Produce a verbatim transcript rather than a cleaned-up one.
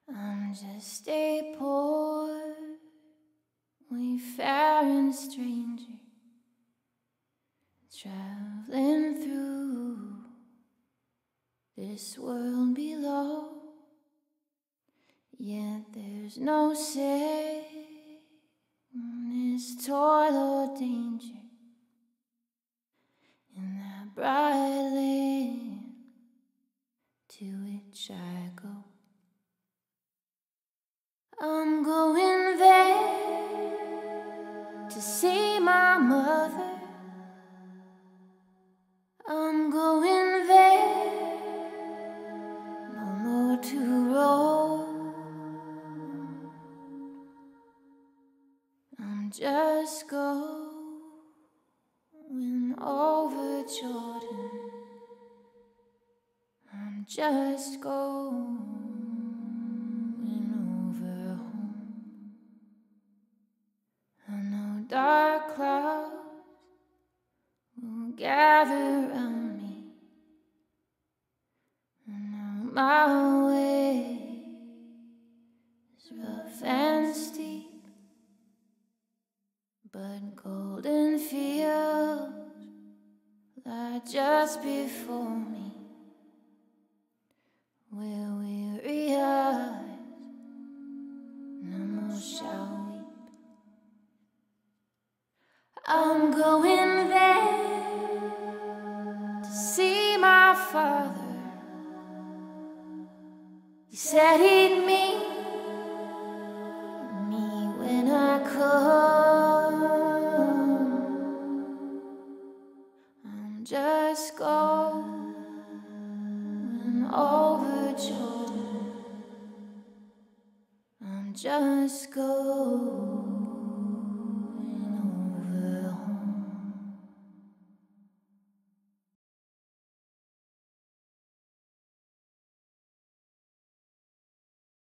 I'm just a poor, wayfaring stranger, traveling through this world below. Yet there's no sickness, toil or danger in that bright land to which I go. I'm going there to see my mother. I'm going there no more to roam. I'm just going over Jordan. I'm just going over home. I know dark clouds will gather round me. I know my way is rough and steep, but golden fields lie just before me, where weary eyes no more shall weep. I'm going there to see my father. He said he'd meet me when I come. I'm just going over Jordan. I'm just going